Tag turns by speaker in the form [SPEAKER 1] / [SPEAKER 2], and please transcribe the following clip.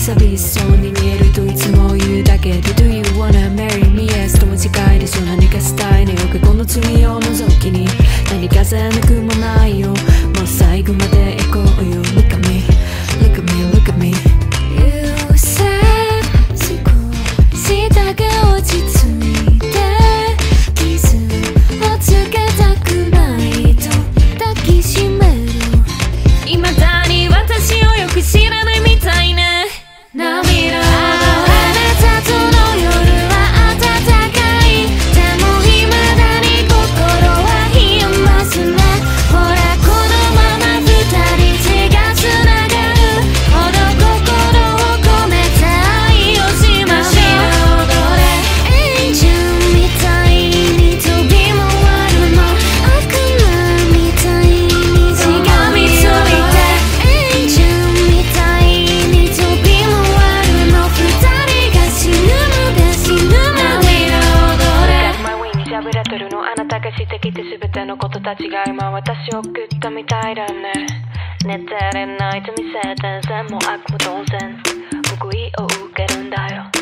[SPEAKER 1] 寂しそうに見えるといつも言うだけで Do you wanna marry me? Yes とも近いでしょ。何かしたいのよ過去の罪を覗きに何かせなくもないよ。もう最後まで行こうよ。 Look at me, look at me, look at me. You said 少しだけ落ち着いて傷をつけたくないと抱きしめる。未だに私をよく知らないみたいね。涙をあなたとの夜は暖かい。でも未だに心は冷えますね。ほらこのまま二人手がつながるほど心を込めて愛をしましょう。踊れエンジェルみたいに飛び回るの悪魔みたいにしがみついてエンジェルみたいに飛び回るの二人が死ぬまで死ぬまで踊れ。
[SPEAKER 2] 真上にしゃべれてるのあなたがしてきて全てのことたちが今私を食ったみたいだね。寝てれないと見せて全も悪も当然報いを受けるんだよ。